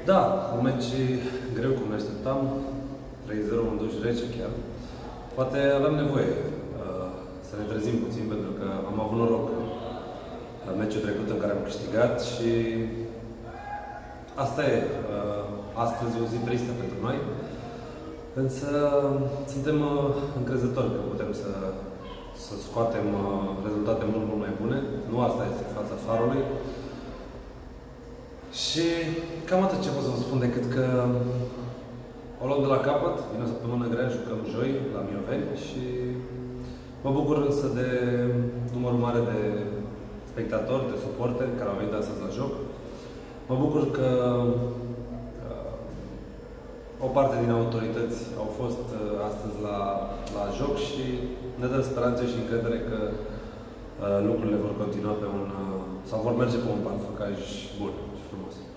Da, un meci greu cum ne așteptam, 3-0, un duș rece chiar. Poate aveam nevoie să ne trezim puțin, pentru că am avut noroc la meciul trecut în care am câștigat și asta e. Astăzi e o zi tristă pentru noi, însă suntem încrezători că putem să scoatem rezultate mult mai bune. Nu asta este fața Farului. Și cam atât ce pot să vă spun, decât că o luăm de la capăt, vine o săptămână grea, jucăm joi la Mioveni și mă bucur însă de numărul mare de spectatori, de suporteri care au venit astăzi la joc. Mă bucur că o parte din autorități au fost astăzi la joc și ne dă speranțe și încredere că lucrurile vor continua sau vor merge pe un făcaș bun și frumos.